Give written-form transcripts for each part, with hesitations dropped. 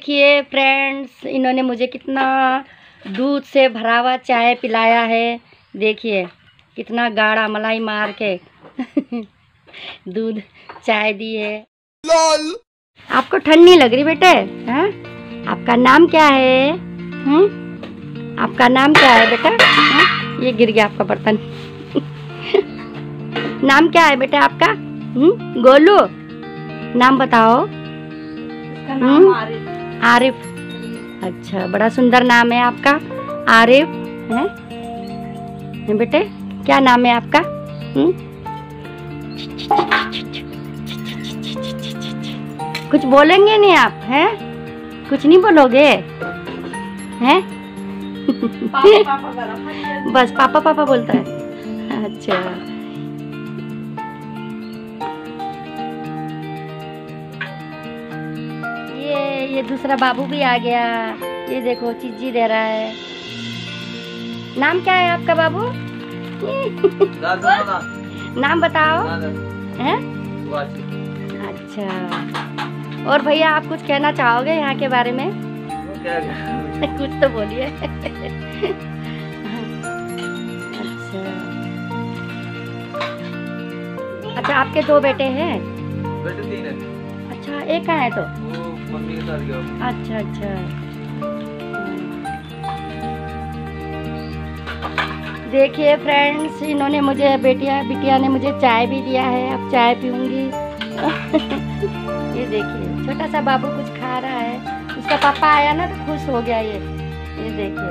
देखिए फ्रेंड्स, इन्होंने मुझे कितना दूध से भरा हुआ चाय पिलाया है। देखिए कितना गाढ़ा मलाई मार के दूध चाय दी है। लॉल। आपको ठंड नहीं लग रही बेटे? हाँ? आपका नाम क्या है? आपका नाम क्या है बेटा? ये गिर गया आपका बर्तन। नाम क्या है बेटा आपका? गोलू, नाम बताओ। आरिफ। अच्छा, बड़ा सुंदर नाम है आपका, आरिफ है बेटे। क्या नाम है आपका? कुछ बोलेंगे नहीं आप? हैं? कुछ नहीं बोलोगे? हैं? बस पापा पापा बोलता है। अच्छा, ये दूसरा बाबू भी आ गया। ये देखो चीजी दे रहा है। नाम क्या है आपका बाबू? नाम बताओ। हैं? अच्छा, और भैया आप कुछ कहना चाहोगे यहाँ के बारे में? कुछ तो बोलिए। अच्छा, आपके दो बेटे हैं? बेटे 3 है। अच्छा, एक कहाँ है तो? वो मम्मी के साथ गया। अच्छा अच्छा। देखिए फ्रेंड्स, इन्होंने मुझे बिटिया ने मुझे चाय भी दिया है। अब चाय पीऊंगी। ये देखिए छोटा सा बाबू कुछ खा रहा है। उसका पापा आया ना तो खुश हो गया। ये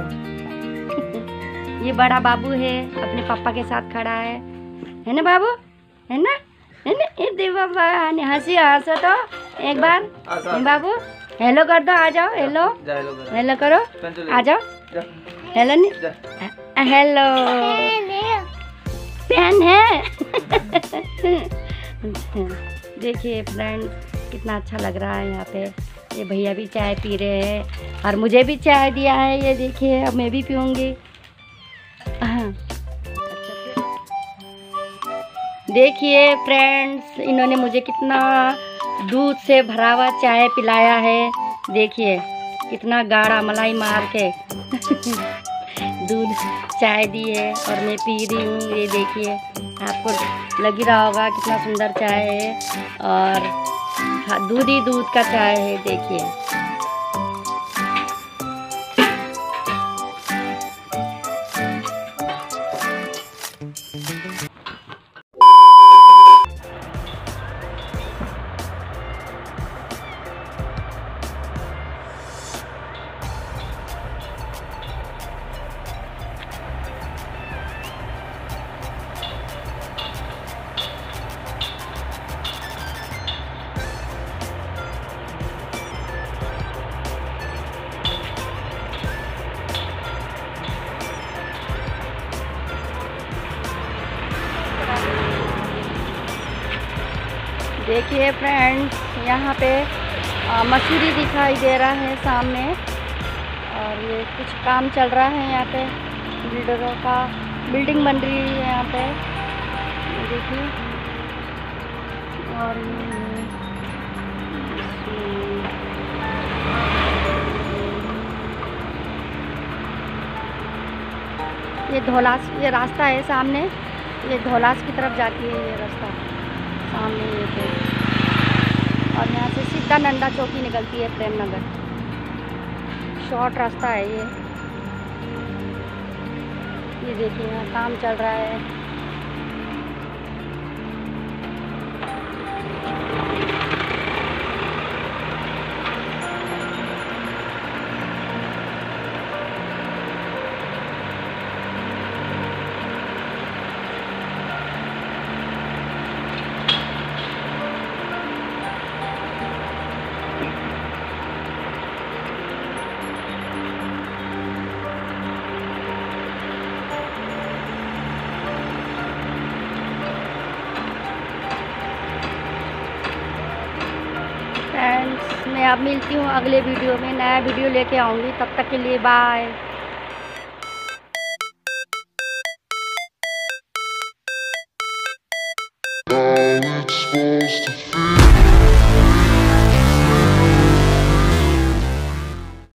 देखिए। ये बड़ा बाबू है, अपने पापा के साथ खड़ा है ना बाबू? है ना? ये देव बाबा हंसी हंसो तो एक बार। बाबू हेलो कर दो, आ जाओ। हेलो हेलो करो, आ जाओ। हेलो नहीं, हेलो पेन है। देखिए फ्रेंड्स, कितना अच्छा लग रहा है यहाँ पे। ये भैया भी चाय पी रहे हैं और मुझे भी चाय दिया है। ये देखिए, अब मैं भी पीऊँगी। देखिए फ्रेंड्स, इन्होंने मुझे कितना दूध से भरा हुआ चाय पिलाया है। देखिए कितना गाढ़ा मलाई मार के दूध चाय दी है और मैं पी रही हूँ। ये देखिए, आपको लग ही रहा होगा कितना सुंदर चाय है और दूध ही दूध का चाय है। देखिए देखिए फ्रेंड्स, यहाँ पे मसूरी दिखाई दे रहा है सामने और ये कुछ काम चल रहा है यहाँ पे। बिल्डरों का बिल्डिंग बन रही है यहाँ पे, देखिए। और ये धौलास, ये रास्ता है सामने, ये धौलास की तरफ जाती है ये रास्ता सामने ये पे। और यहाँ से सीधा नंदा चौकी निकलती है, प्रेम नगर। शॉर्ट रास्ता है ये देखिए, यहाँ काम चल रहा है। फ्रेंड्स, मैं अब मिलती हूँ अगले वीडियो में। नया वीडियो लेके आऊँगी, तब तक के लिए बाय।